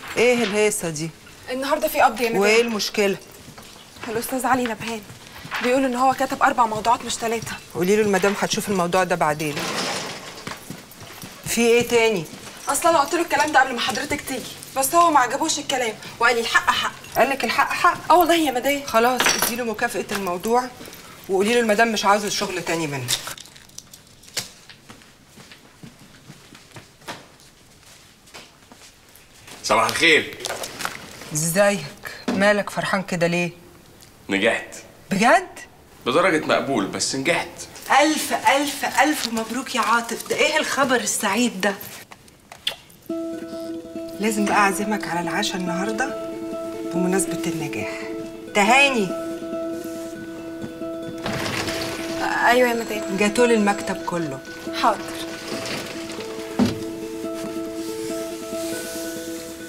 ايه الهيصه دي؟ النهارده في قبض يا مدام. وايه المشكله؟ الاستاذ علي نبهان بيقول ان هو كتب 4 موضوعات مش 3. قولي له المدام هتشوف الموضوع ده بعدين. في ايه تاني؟ اصلا انا قلت له الكلام ده قبل ما حضرتك تيجي، بس هو ما عجبوش الكلام وقال لي الحق حق. قال لك الحق حق؟ اه والله يا مدام. خلاص اديله مكافأة الموضوع وقولي له المدام مش عاوزه الشغل تاني منك. صباح الخير. ازيك؟ مالك فرحان كده ليه؟ نجحت بجد؟ بدرجة مقبول بس نجحت. ألف ألف ألف مبروك يا عاطف، ده إيه الخبر السعيد ده؟ لازم بقى أعزمك على العشاء النهاردة بمناسبة النجاح. تهاني. ايوه يا مدام. جاتولي المكتب كله. حاضر.